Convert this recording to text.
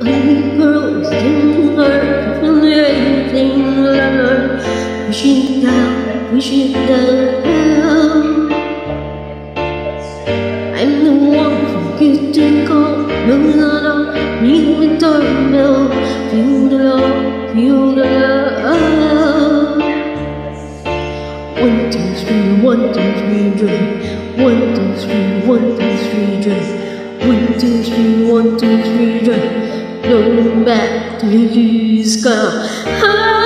Pretty girls didn't learn from everything I learned. Push it down, push it down. I'm the one for you to call. No, no, no, ring the doorbell. Feel the love, feel the love. 1, 2, 3, 1, 2, 3, drink. 1, 2, 3, 1, 2, 3, drink. 1, 2, 3, 1, 2, 3, drink. Going back to the sky.